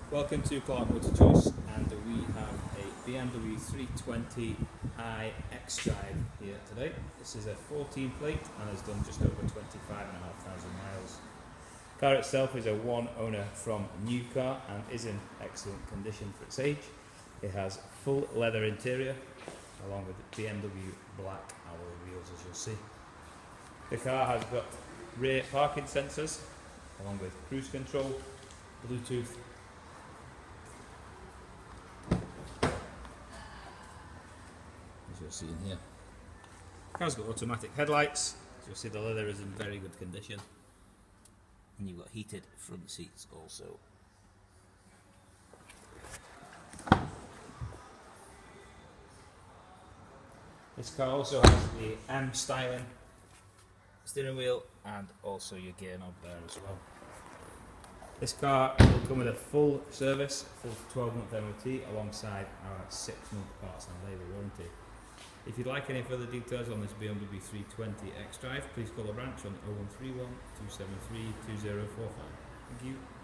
Welcome to Clark Motor Choice, and we have a BMW 320i xDrive here today. This is a 14 plate and has done just over 25,500 miles. The car itself is a one owner from new car and is in excellent condition for its age. It has full leather interior along with BMW black alloy wheels, as you'll see. The car has got rear parking sensors along with cruise control, Bluetooth, as you'll see in here. The car's got automatic headlights, so you'll see the leather is in very good condition, and you've got heated front seats also. This car also has the M styling steering wheel and also your gear knob there as well. This car will come with a full service, full 12-month MOT alongside our 6-month parts and labour warranty. If you'd like any further details on this BMW 320 xDrive, please call the branch on 0131 273 2045. Thank you.